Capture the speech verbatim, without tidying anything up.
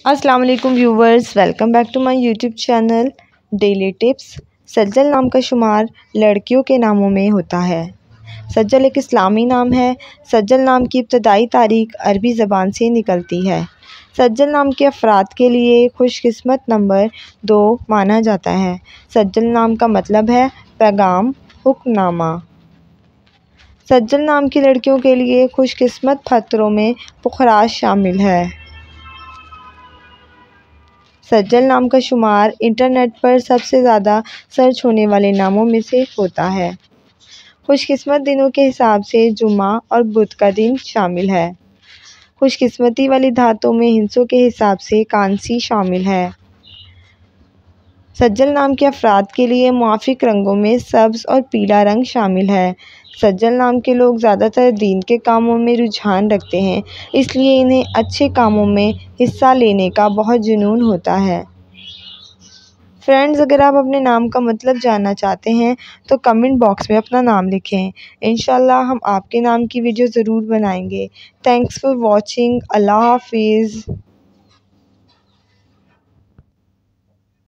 अस्सलाम वालेकुम viewers, welcome back to my YouTube channel daily tips. Sajjal नाम का शुमार लड़कियों के नामों में होता है। सज्जल एक इस्लामी नाम है। सज्जल नाम की इब्तदाई तारीख अरबी ज़बान से निकलती है। सज्जल नाम के अफराद के लिए खुशकिस्मत नंबर दो माना जाता है। सज्जल नाम का मतलब है पैगाम, हुक्मनामा। सज्जल नाम की लड़कियों के लिए खुशकिस्मत फतरों में पुखराज शामिल है। सज्जल नाम का शुमार इंटरनेट पर सबसे ज़्यादा सर्च होने वाले नामों में से होता है। खुशकिस्मत दिनों के हिसाब से जुम्मा और बुध का दिन शामिल है। खुशकिस्मती वाली धातों में हिंसों के हिसाब से कांसी शामिल है। सज्जल नाम के अफराद के लिए मुआफ़िक रंगों में सब्ज़ और पीला रंग शामिल है। सज्जल नाम के लोग ज़्यादातर दीन के कामों में रुझान रखते हैं, इसलिए इन्हें अच्छे कामों में हिस्सा लेने का बहुत जुनून होता है। फ्रेंड्स, अगर आप अपने नाम का मतलब जानना चाहते हैं तो कमेंट बॉक्स में अपना नाम लिखें। इंशाल्लाह हम आपके नाम की वीडियो ज़रूर बनाएंगे। Thanks for watching. अल्लाह हाफिज़।